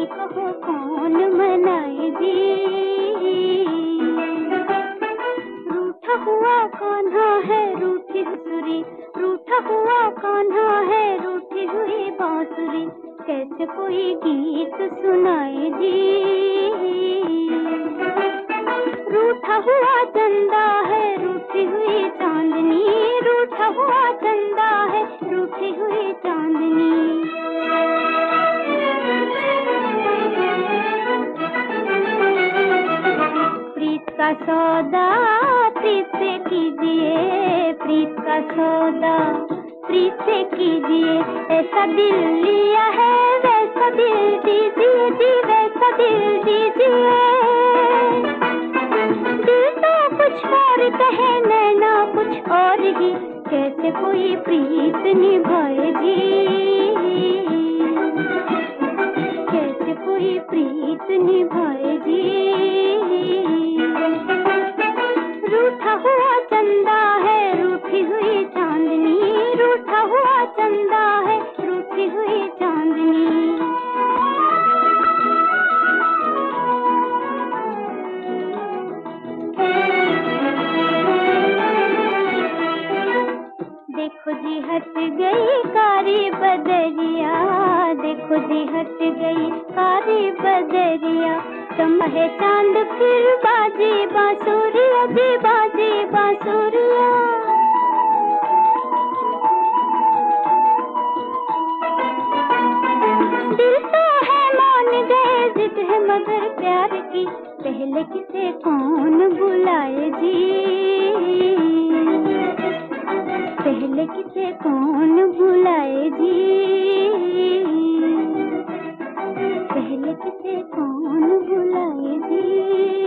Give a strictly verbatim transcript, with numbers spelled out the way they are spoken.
कहो कौन मनाए जी। रूठा हुआ कान्हा है रूठी हुसुरी, रूठा हुआ कान्हा है रूठी हुई बांसुरी, कैसे कोई गीत सुनाए जी। रूठा हुआ चंदा है रूठी हुई चांदनी, रूठा हुआ चंदा है रूठी हुई चांदनी। प्रीत का सौदा प्रीत से कीजिए, प्रीत का सौदा प्रीत से कीजिए, ऐसा दिल लिया है वैसा दिल दीजिए जी, वैसा दिल दीजिए। दिल तो कुछ और कहे नैना कुछ और ही, कैसे कोई प्रीत निभाए जी, कैसे कोई प्रीत निभाए जी। रूठा हुआ चंदा है रूठी हुई चांदनी, रूठा हुआ चंदा है रूठी हुई चांदनी। देखो जी हट गई कारी बदरिया, देखो जी हट गई कारी बदरिया, चमके चांद फिर बाजी बांसुरिया जी, बाजी बांसुरिया। दिल तो है मान गए जिद है मगर प्यार की, पहले किसे कौन बुलाए जी, पहले किसे कौन बुलाए जी, पहले किसे कौन बुलाए जी।